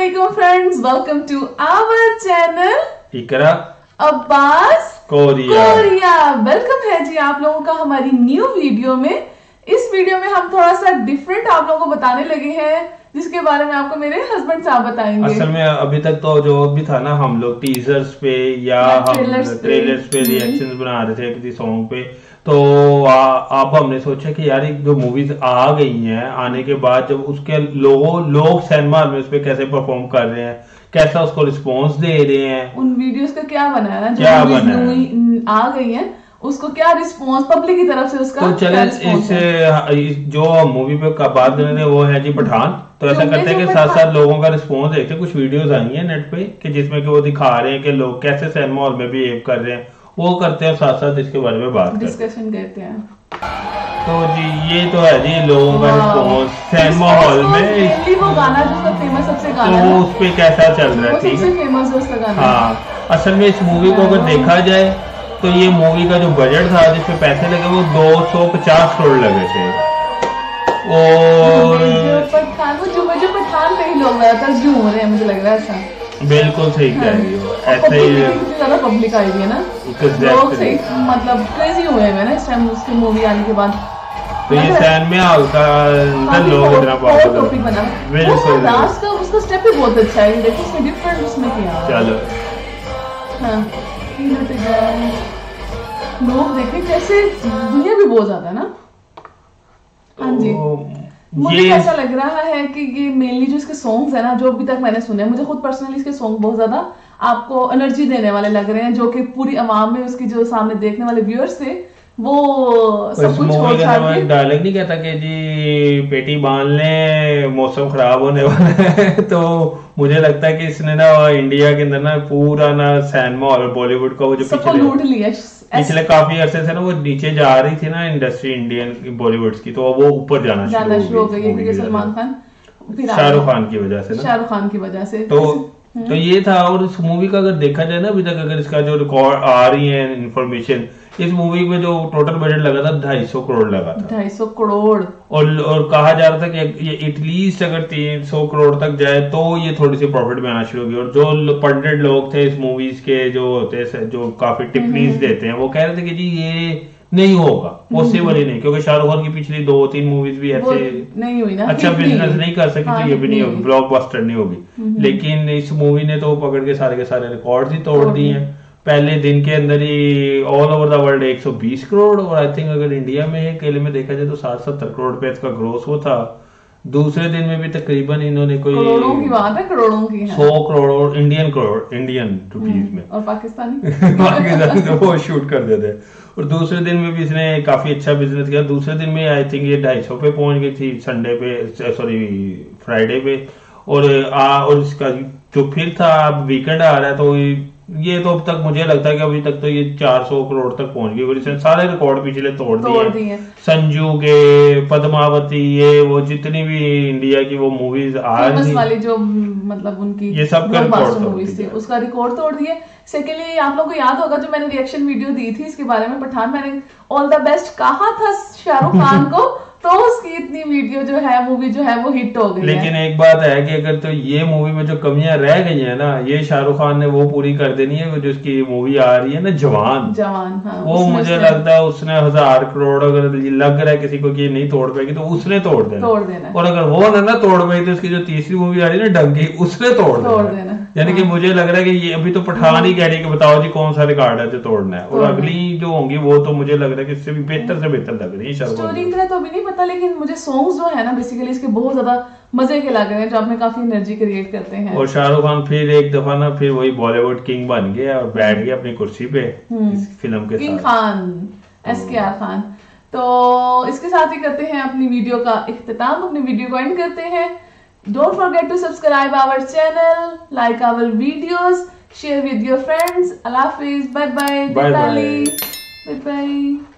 अस्सलामुअलैकुम friends, welcome to our channel Iqra Abbas Korea. Welcome है जी आप लोगों का हमारी न्यू वीडियो में। इस वीडियो में हम थोड़ा सा डिफरेंट आप लोगों को बताने लगे हैं, जिसके बारे में आपको मेरे हस्बैंड साहब बताएंगे। असल में अभी तक तो जो भी था ना, हम लोग टीजर्स पे या हम ट्रेलर्स पे रिएक्शंस बना रहे थे किसी सॉन्ग पे। तो अब हमने सोचा कि यार एक जो मूवीज आ गई हैं, आने के बाद जब उसके लोग सिनेमा में उस पे कैसे परफॉर्म कर रहे हैं, कैसा उसको रिस्पॉन्स दे रहे हैं, उन वीडियोस का क्या बना है ना, जो क्या बना है, आ गई है उसको क्या रिस्पॉन्स पब्लिक की तरफ से उसका। तो चले इस जो मूवी पे का बात करेंगे वो है जी पठान। तो ऐसा करते हैं कि साथ साथ लोगों का रिस्पॉन्स देखते हैं। कुछ वीडियोस आई हैं नेट पे कि जिसमें कि वो दिखा रहे हैं कि लोग कैसे सिनेमा हॉल में बिहेव कर रहे हैं, वो करते हैं, साथ साथ इसके बारे में बात डिस्कशन करते हैं। तो जी ये तो है जी लोगों का रिस्पॉन्स सिनेमा हॉल में। वो गाना जिसका फेमस सबसे गाना तो उस पे कैसा चल रहा है, ठीक है, फेमस है उसका गाना। हाँ, असल में इस मूवी को अगर देखा जाए तो ये मूवी का जो बजट था, जिसपे पैसे लगे, वो 250 करोड़ लगे थे। और पठान पे ही लोग ज्यादातर क्यों हो रहे हैं, मुझे लग रहा है ऐसा। बिल्कुल सही कह रही हो, ऐसा ही ज्यादा पब्लिक आई है ना, लोग सही मतलब क्रेजी हुए हैं ना इस टाइम उसकी मूवी आने के बाद। तो ये सैन में का लोग इतना टॉपिक बना, बिल्कुल डांस का उसका स्टेप भी बहुत अच्छा है, देखो उसने डिफरेंट उसमें किया। चलो हाँ, लोग देखे कैसे, दुनिया भी बहुत ज्यादा है ना। हाँ जी, मुझे ऐसा लग रहा है कि ये मेनली जो इसके सॉन्ग्स है ना, जो अभी तक मैंने सुने, मुझे खुद पर्सनली इसके सॉन्ग बहुत ज्यादा आपको एनर्जी देने वाले लग रहे हैं, जो कि पूरी आवाम में उसकी जो सामने देखने वाले व्यूअर्स थे वो सब कुछ छोड़ छाड़ के। डायलॉग नहीं कहता कि जी पेटी बांध ले मौसम खराब होने वाला है। तो मुझे लगता है कि इसने ना इंडिया के अंदर ना पूरा ना सिनेमा और बॉलीवुड का वो जो पिछले काफी अरसे से ना वो नीचे जा रही थी ना इंडस्ट्री इंडियन बॉलीवुड की, तो वो ऊपर जाना शुरू हो गई क्योंकि सलमान खान शाहरुख खान की वजह से ना, शाहरुख खान की वजह से। तो ये था। और इस मूवी का अगर देखा जाए ना, अभी तक अगर इसका जो रिकॉर्ड आ रही है इन्फॉर्मेशन, इस मूवी में जो टोटल बजट लगा था 250 करोड़ लगा था। 250 करोड़। और कहा जा रहा था कि ये एटलीस्ट अगर 300 करोड़ तक जाए तो ये थोड़ी सी प्रॉफिट में आना शुरू होगी। और जो पंडित लोग थे इस मूवीज के, जो होते जो काफी टिप्पणीज देते हैं, वो कह रहे थे कि जी ये नहीं होगा, पॉसिबल ही नहीं, क्योंकि शाहरुख खान की पिछली 2-3 मूवीज भी ऐसे नहीं हुई ना, अच्छा बिजनेस नहीं कर सकी, तो ये भी नहीं होगी, ब्लॉकबस्टर नहीं होगी। लेकिन इस मूवी ने तो पकड़ के सारे रिकॉर्ड ही तोड़ दिए हैं। पहले दिन के अंदर ही all over the world 120 crore, और आई थिंक अगर इंडिया में अकेले में देखा जाए तो 60-70 करोड़ पे इसका ग्रोस वो था। दूसरे दिन में भी तकरीबन इन्होंने कोई करोड़ों की बात है, करोड़ों की है। 100 करोड़ इंडियन रुपीज में, और पाकिस्तानी तो वो शूट कर देते। और दूसरे दिन में भी इसने काफी अच्छा बिजनेस किया। दूसरे दिन में आई थिंक ये 250 पे पहुंच गई थी, संडे पे, सॉरी फ्राइडे पे। और इसका जो फिर था, अब वीकेंड आ रहा है, तो ये तो अब तक मुझे लगता है कि अभी तक तो ये 400 करोड़ तक पहुंच गई। और इसने सारे रिकॉर्ड पिछले तोड़ दिए। संजू के, पद्मावती, ये वो जितनी भी इंडिया की वो मूवीज आ रही वाली जो मतलब उनकी ये सब मूवीज थी, उसका रिकॉर्ड तोड़ दिए। सेकेंडली आप लोगों को याद होगा जो मैंने रिएक्शन वीडियो दी थी इसके बारे में, पठान, मैंने ऑल द बेस्ट कहा था शाहरुख खान को, तो उसकी इतनी वीडियो जो है, मूवी जो है वो हिट हो गई। लेकिन एक बात है कि अगर तो ये मूवी में जो कमियां रह गई है ना, ये शाहरुख खान ने वो पूरी कर देनी है। जो उसकी मूवी आ रही है ना जवान, हाँ, वो मुझे लगता है उसने 1000 करोड़ अगर लग रहा है किसी को कि नहीं तोड़ पाएगी, तो उसने तोड़ देना। और अगर वो ना तोड़ पाई तो उसकी जो तीसरी मूवी आ रही है ना डंकी, उसने तोड़ देना। यानी कि मुझे लग रहा है कि ये अभी तो पठान ही कह रही है कि बताओ जी कौन सा रिकॉर्ड है जो तोड़ना है, और अगली जो होंगी वो तो मुझे लग रहा है कि इससे भी बेहतर से बेहतर लग रही है। स्टोरी इतना तो अभी नहीं पता, लेकिन मुझे सॉन्ग्स जो है ना बेसिकली इसके बहुत ज्यादा मजे के लग रहे हैं, जो आपने काफी एनर्जी क्रिएट करते हैं। और शाहरुख खान फिर एक दफा ना फिर वही बॉलीवुड किंग बन गया और बैठ गया अपनी कुर्सी पे इस फिल्म के किंग खान, SKR खान। तो इसके साथ ही करते हैं अपनी वीडियो का इख्तिताम, अपनी वीडियो को एंड करते हैं। Don't forget to subscribe our channel, like our videos, share with your friends. Allah Hafiz, bye bye. Bye bye.